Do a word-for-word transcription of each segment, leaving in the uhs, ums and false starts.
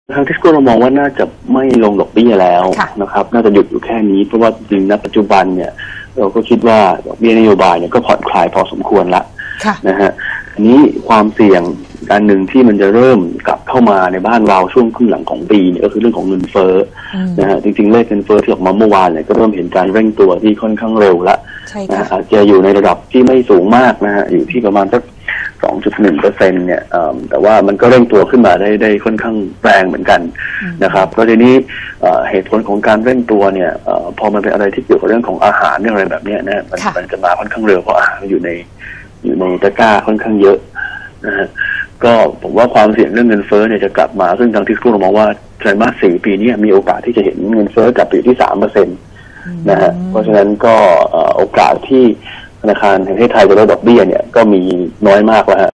ทางทิสโก้เรามองว่าน่าจะไม่ลงดอกเบี้ยแล้วนะครับน่าจะหยุดอยู่แค่นี้เพราะว่าจริงๆณปัจจุบันเนี่ยเราก็คิดว่าดอกเบี้ยนโยบายเนี่ยก็ผ่อนคลายพอสมควรละนะฮะอันนี้ความเสี่ยงการหนึ่งที่มันจะเริ่มกลับเข้ามาในบ้านเราช่วงครึ่งหลังของปีเนี่ยก็คือเรื่องของเงินเฟ้อนะฮะจริงๆเลขเงินเฟ้อที่ออกมาเมื่อวานเนี่ยก็เริ่มเห็นการเร่งตัวที่ค่อนข้างเร็วละนะอาจจะอยู่ในระดับที่ไม่สูงมากนะฮะอยู่ที่ประมาณสัก สองจุดหนึ่งเปอร์เซ็นต์ เนี่ยแต่ว่ามันก็เร่งตัวขึ้นมาได้ได้ค่อนข้างแรงเหมือนกันนะครับเพราะทีนี้เหตุผลของการเร่งตัวเนี่ยพอมันเป็นอะไรที่เกี่ยวกับเรื่องของอาหารเรื่องอะไรแบบนี้นะมันมันจะมาค่อนข้างเร็วเพราะอาหารอยู่ในอยู่ในตะกร้าค่อนข้างเยอะนะฮะก็ผมว่าความเสี่ยงเรื่องเงินเฟ้อเนี่ยจะกลับมาซึ่งทางทิสโก้เรามองว่าไตรมาสสี่ปีนี้มีโอกาสที่จะเห็นเงินเฟ้อกลับไปอยู่ที่ สามเปอร์เซ็นต์ นะฮะเพราะฉะนั้นก็โอกาสที่ธนาคารแห่งประเทศไทยจะลดดอกเบี้ยเนี่ยก็มีน้อยมากแล้วฮะ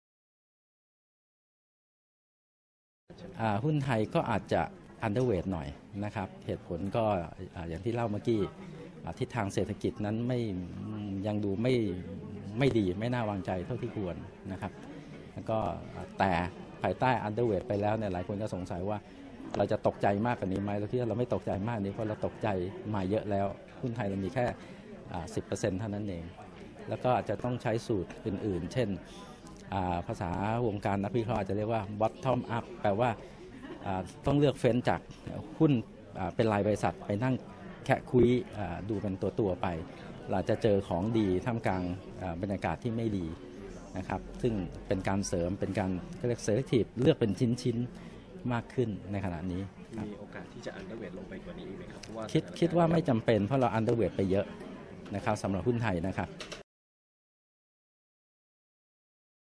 หุ้นไทยก็อาจจะอันเดอร์เวทหน่อยนะครับเหตุผลก็อย่างที่เล่าเมื่อกี้ทิศทางเศรษฐกิจนั้นไม่ยังดูไม่ไม่ดีไม่น่าวางใจเท่าที่ควรนะครับแล้วก็แต่ภายใต้อันเดอร์เวทไปแล้วเนี่ยหลายคนก็สงสัยว่าเราจะตกใจมากกว่านี้ไหมเราที่เราไม่ตกใจมากนี้เพราะเราตกใจมาเยอะแล้วหุ้นไทยเรามีแค่สิบเปอร์เซ็นต์เท่านั้นเองแล้วก็อาจจะต้องใช้สูตรอื่นๆเช่นภาษาวงการนักวิเคราะห์อาจจะเรียกว่า bottom up แปลว่าต้องเลือกเฟ้นจากหุ้นเป็นรายบริษัทไปนั่งแค่คุยดูเป็นตัวตัวไปเราจะเจอของดีท่ามกลางบรรยากาศที่ไม่ดีนะครับซึ่งเป็นการเสริมเป็นการเรียก selective เลือกเป็นชิ้นๆมากขึ้นในขณะนี้มีโอกาสที่จะอันเดอร์เวทลงไปกว่านี้อีกไหมครับคิดคิดว่าไม่จำเป็นเพราะเราอันเดอร์เวทไปเยอะนะครับสำหรับหุ้นไทยนะครับ